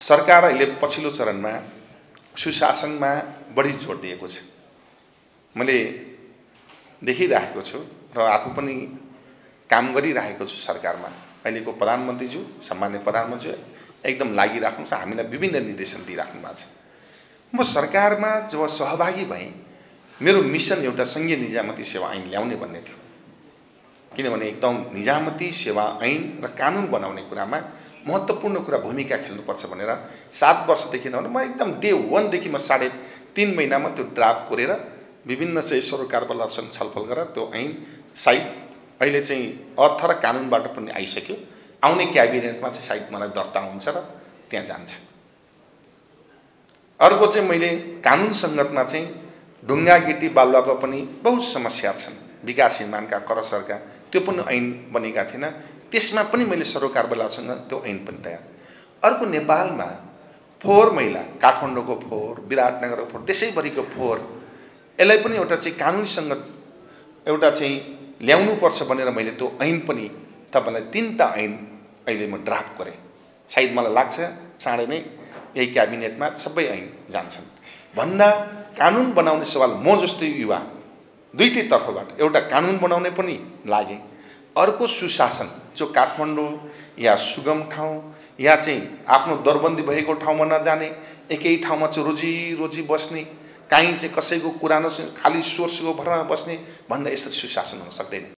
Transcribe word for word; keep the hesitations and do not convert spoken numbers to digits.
सरकार अहिले पछिल्लो चरणमा सुशासनमा बढी जोड दिएको छ। मैले देखिरहेको छु र आफू पनि काम गरिरहेको छु सरकारमा। अहिलेको प्रधानमन्त्रीज्यू, सम्माननीय प्रधानमन्त्री एकदम लागिराख्नु छ, हामीलाई विभिन्न निर्देशन दिइराख्नु भएको छ। म सरकारमा जब सहभागी भएँ, मेरो मिसन एउटा संघीय निजामती सेवा ऐन ल्याउने भन्ने थियो। किनभने एकदम निजामती सेवा ऐन र कानुन बनाउने कुरामा महत्त्वपूर्ण कुरा भूमिका खेल्नुपर्छ भनेर सात वर्षदेखि न म एकदम डे वानदेखि म साढे तीन महिनामा त्यो ड्राफ्ट कोरेर विभिन्न चाहिँ सरकारवालाहरूसँग छलफल गरेर त्यो ऐन सायद अहिले चाहिँ अर्थ र कानुनबाट पनि आइसक्यो। आउने क्याबिनेटमा चाहिँ सायद मलाई दर्ता हुन्छ र त्यहाँ जान्छ। अर्को चाहिँ मैले कानुन सङ्गतमा चाहिँ ढुङ्गा गिटी बालुवाको पनि बहुत समस्या छन्, विकास निर्माणका करसरका, त्यो पनि ऐन बनेका थिएन। त्यसमा पनि मैले सरकारवालासँग त्यो ऐन पनि तयार। अर्को नेपालमा फोहोर मैला, काठमाडौँको फोहोर, विराटनगरको फोहोर, देशैभरिको फोहोर, यसलाई पनि एउटा चाहिँ कानुनसँग एउटा चाहिँ ल्याउनुपर्छ भनेर मैले त्यो ऐन पनि तपाईँलाई तीनटा ऐन अहिले म ड्राफ्ट गरेँ। सायद मलाई लाग्छ चाँडै नै यही क्याबिनेटमा सबै ऐन जान्छन्। भन्दा कानुन बनाउने सवाल म जस्तै युवा दुईटै तर्फबाट एउटा कानुन बनाउने पनि लागे, अर्को सुशासन जो काठमाडौँ या सुगम ठाउँ या चाहिँ आफ्नो दरबन्दी भएको ठाउँमा नजाने, एकै ठाउँमा चाहिँ रोजी रोजी बस्ने, काहीँ चाहिँ कसैको कुरा नसुने, खाली सोर्सको भरमा बस्ने भन्दा यसरी सुशासन हुन सक्दैन।